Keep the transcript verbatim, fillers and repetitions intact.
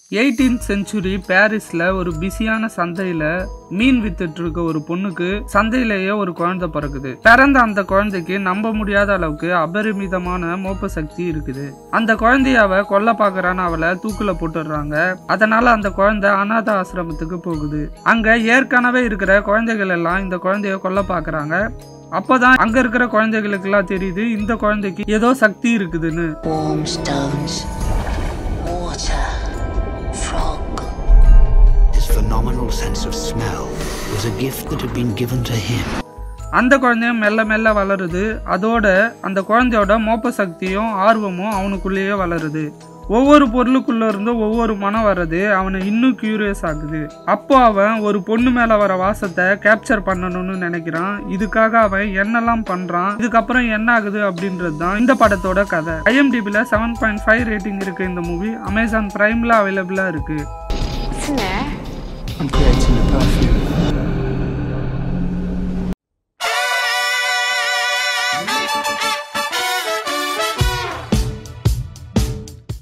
Eighteenth century பாரிஸ்ல ஒரு பிஸியான சந்தையில மீன் வித்துட்டு இருக்க ஒரு பொண்ணுக்கு சந்தையிலேயே ஒரு குழந்தை பிறகுது. பிறந்த அந்த குழந்தைக்கு நம்ப முடியாத அளவுக்கு அபரிமிதமான மோப்ப சக்தி இருக்குது. அந்த குழந்தைய அவ கொல்ல பாக்குறான்னு அவளை தூக்குல போட்டுடுறாங்க. அதனால அந்த குழந்தை அநாத ஆசிரமத்துக்கு போகுது. அங்க ஏற்கனவே இருக்கிற குழந்தைகள் எல்லாம் இந்த குழந்தைய கொல்ல பாக்குறாங்க. அப்பதான் அங்க இருக்கிற குழந்தைகளுக்கு எல்லாம் தெரியுது இந்த குழந்தைக்கு ஏதோ சக்தி இருக்குதுன்னு. Phenomenal sense of smell was a gift that had been given to him. அந்த குழந்தையும் மெல்ல மெல்ல வளருது. அதோட அந்த குழந்தையோட மோப்ப சக்தியும் ஆர்வமும் அவனுக்குள்ளேயே வளருது. ஒவ்வொரு பொருளுக்குள்ள இருந்து ஒவ்வொரு மனம் வர்றது அவனை இன்னும் கியூரியஸ் ஆகுது. அப்போ அவன் ஒரு பொண்ணு மேல வர வாசத்தை கேப்சர் பண்ணணும்னு நினைக்கிறான். இதுக்காக அவன் என்னெல்லாம் பண்றான், இதுக்கப்புறம் என்ன ஆகுது அப்படின்றது தான் இந்த படத்தோட கதை. ஐஎம்டிபில செவன் பாயிண்ட் ஃபைவ் ரேட்டிங் இருக்கு. இந்த மூவி அமேசான் பிரைம்ல அவைலபிளா இருக்கு. I'm creating a perfume.